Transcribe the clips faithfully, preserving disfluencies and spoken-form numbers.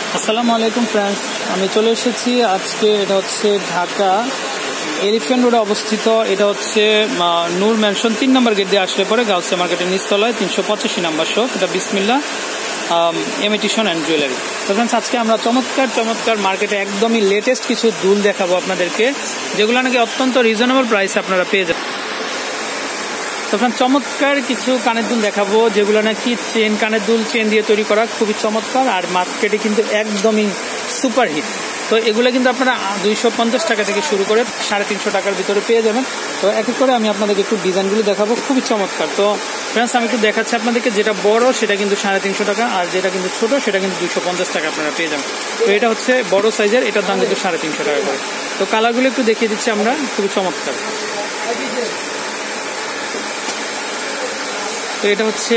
আসসালামু আলাইকুম ফ্রেন্ডস, আমি চলে এসেছি আজকে। এটা হচ্ছে ঢাকা এলিফ্যান্ট রোডে অবস্থিত। এটা হচ্ছে নূর ম্যানশন তিন নম্বর গেট দিয়ে আসলে পরে গাউসিয়া মার্কেটের নিচতলায় তিনশো পঁচাশি নাম্বার শপ। এটা বিসমিল্লাহ ইমিটেশন অ্যান্ড জুয়েলারি। তো ফ্রেন্ডস, আজকে আমরা চমৎকার চমৎকার মার্কেটে একদমই লেটেস্ট কিছু দুল দেখাবো আপনাদেরকে, যেগুলো নাকি অত্যন্ত রিজনেবল প্রাইসে আপনারা পেয়ে যাবেন। তো ফ্রেন্ডস, চমৎকার কিছু কানের দুল দেখাবো, যেগুলো নাকি চেন কানের দুল, চেন দিয়ে তৈরি করা, খুবই চমৎকার আর মার্কেটে কিন্তু একদমই সুপার হিট। তো এগুলো কিন্তু আপনারা দুইশো পঞ্চাশ টাকা থেকে শুরু করে সাড়ে তিনশো টাকার ভিতরে পেয়ে যাবেন। তো এক এক করে আমি আপনাদেরকে একটু ডিজাইনগুলো দেখাবো, খুবই চমৎকার। তো ফ্রেন্ডস, আমি একটু দেখাচ্ছি আপনাদেরকে। যেটা বড় সেটা কিন্তু সাড়ে তিনশো টাকা, আর যেটা কিন্তু ছোট সেটা কিন্তু দুইশো পঞ্চাশ টাকা আপনারা পেয়ে যাবেন। তো এটা হচ্ছে বড় সাইজের, এটার দাম কিন্তু সাড়ে তিনশো টাকা করে। তো কালারগুলো একটু দেখিয়ে দিচ্ছি আমরা, খুবই চমৎকার। তো এটা হচ্ছে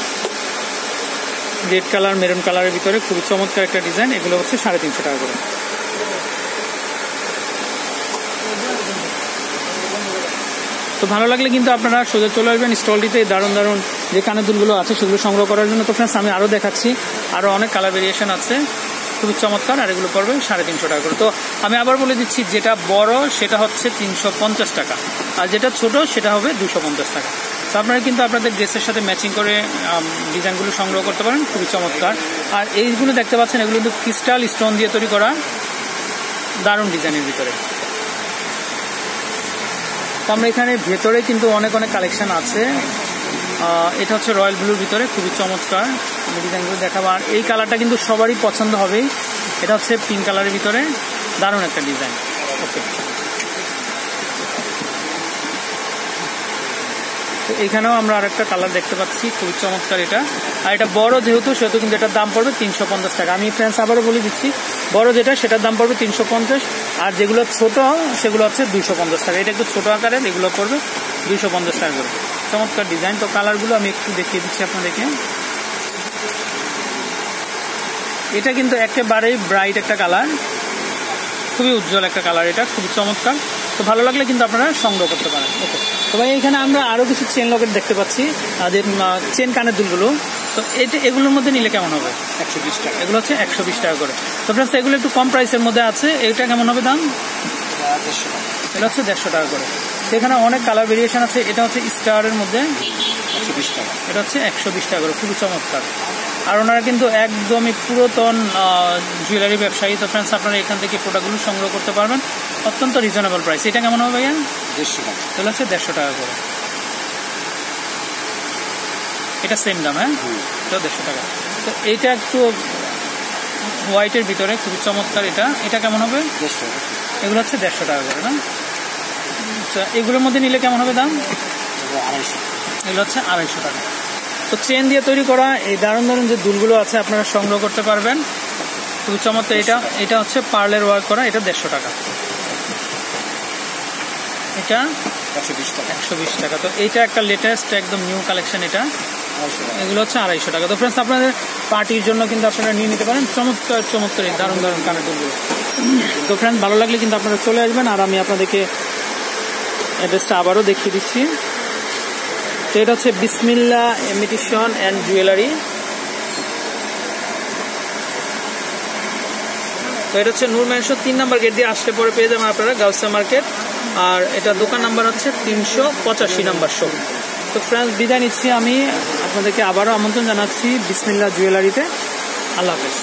রেড কালার, মেরুন কালারের ভিতরে খুবই চমৎকার একটা ডিজাইন। এগুলো হচ্ছে সাড়ে তিনশো টাকা করে। তো ভালো লাগলে কিন্তু আপনারা সোজা চলে আসবেন স্টলটিতে। দারুণ দারুণ যে কানের দুলগুলো আছে সেগুলো সংগ্রহ করার জন্য। তো ফ্রেন্ডস, আমি আরও দেখাচ্ছি, আরও অনেক কালার ভেরিয়েশন আছে, খুবই চমৎকার। আর এগুলো পড়বে সাড়ে তিনশো টাকা করে। তো আমি আবার বলে দিচ্ছি, যেটা বড় সেটা হচ্ছে তিনশো পঞ্চাশ টাকা, আর যেটা ছোট সেটা হবে দুশো পঞ্চাশ টাকা। তো আপনারা কিন্তু আপনাদের ড্রেসের সাথে ম্যাচিং করে ডিজাইনগুলো সংগ্রহ করতে পারেন, খুবই চমৎকার। আর এইগুলো দেখতে পাচ্ছেন, এগুলো কিন্তু ক্রিস্টাল স্টোন দিয়ে তৈরি করা দারুণ ডিজাইনের ভিতরে। তো আমরা এখানে ভেতরে কিন্তু অনেক অনেক কালেকশন আছে। এটা হচ্ছে রয়্যাল ব্লুর ভিতরে, খুবই চমৎকার। আমি ডিজাইনগুলো দেখাবো। আর এই কালারটা কিন্তু সবারই পছন্দ হবেই। এটা হচ্ছে পিঙ্ক কালারের ভিতরে, দারুণ একটা ডিজাইন। ওকে, তো এখানেও আমরা আর একটা কালার দেখতে পাচ্ছি, খুবই চমৎকার এটা। আর এটা বড় যেহেতু, সেহেতু কিন্তু এটার দাম পড়বে তিনশো পঞ্চাশ টাকা। আমি ফ্রেন্ডস আবারও বলে দিচ্ছি, বড় যেটা সেটার দাম পড়বে তিনশো পঞ্চাশ, আর যেগুলো ছোট সেগুলো হচ্ছে দুইশো পঞ্চাশ টাকা। এটা একটু ছোট আকারের, এগুলো পড়বে দুইশো পঞ্চাশ টাকা করে। চমৎকার ডিজাইন। তো কালারগুলো আমি একটু দেখিয়ে দিচ্ছি আপনাদেরকে। এটা কিন্তু একেবারেই ব্রাইট একটা কালার, খুবই উজ্জ্বল একটা কালার, এটা খুবই চমৎকার। তো ভালো লাগলে কিন্তু আপনারা সংগ্রহ করতে পারেন। ওকে, তো ভাই এখানে আমরা আরও কিছু চেন লকেট দেখতে পাচ্ছি, যে চেন কানের দুলগুলো। তো এটা এগুলোর মধ্যে নিলে কেমন হবে? একশো বিশ টাকা। এগুলো হচ্ছে একশো বিশ টাকা করে। তো ফ্রেন্ডস, এগুলো একটু কম প্রাইসের মধ্যে আছে। এটা কেমন হবে দাম? দেড়শো টাকা। এটা হচ্ছে দেড়শো টাকা করে। এখানে অনেক কালার ভেরিয়েশন আছে। এটা হচ্ছে স্টারের মধ্যে একশো বিশ টাকা। এটা হচ্ছে একশো বিশ টাকা করে, খুবই চমৎকার। আর ওনারা কিন্তু একদমই পুরাতন জুয়েলারি ব্যবসায়ী। তো ফ্রেন্ডস, আপনারা এখান থেকে প্রোডাক্টগুলো সংগ্রহ করতে পারবেন অত্যন্ত রিজনেবল প্রাইস। এটা কেমন হবে ভাইয়া? দেড়শো টাকা। তাহলে হচ্ছে দেড়শো টাকা করে। এটা সেম দাম, হ্যাঁ, এটাও দেড়শো টাকা। তো এইটা একটু হোয়াইটের ভিতরে, খুবই চমৎকার। এটা এটা কেমন হবে? দেড়শো টাকা। এগুলো হচ্ছে দেড়শো টাকা করে না? আচ্ছা, এগুলোর মধ্যে নিলে কেমন হবে দাম? আড়াইশো। এগুলো হচ্ছে আড়াইশো টাকা। তো চেন দিয়ে তৈরি করা এই দারুণ দারুণ যে দুলগুলো আছে আপনারা সংগ্রহ করতে পারবেন, খুবই চমৎকার। এটা এটা হচ্ছে পার্লের ওয়ার্ক করা, এটা দেড়শো টাকা। এটা একশো বিশ টাকা। একশো বিশ টাকা। তো এইটা একটা লেটেস্ট একদম নিউ কালেকশন, এটা এগুলো হচ্ছে আড়াইশো টাকা। তো ফ্রেন্ডস, আপনাদের পার্টির জন্য কিন্তু আপনারা নিয়ে নিতে পারেন চমৎকার চমৎকার এই দারুণ দারুণ কানের দুলগুলো। তো ফ্রেন্ডস, ভালো লাগলে কিন্তু আপনারা চলে আসবেন। আর আমি আপনাদেরকে অ্যাড্রেসটা আবারও দেখিয়ে দিচ্ছি। তো এটা হচ্ছে বিসমিল্লাহ ইমিটেশন অ্যান্ড জুয়েলারি। তো এটা হচ্ছে নূর ম্যানশন তিন নাম্বার গেট দিয়ে আসলে পরে পেয়ে যাবেন আপনারা গাউসিয়া মার্কেট। আর এটা দোকান নাম্বার হচ্ছে তিনশো পঁচাশি নাম্বার শপ। তো ফ্রেন্ডস, বিদায় নিচ্ছি আমি। আপনাদেরকে আবারও আমন্ত্রণ জানাচ্ছি বিসমিল্লাহ জুয়েলারিতে। আল্লাহ হাফেজ।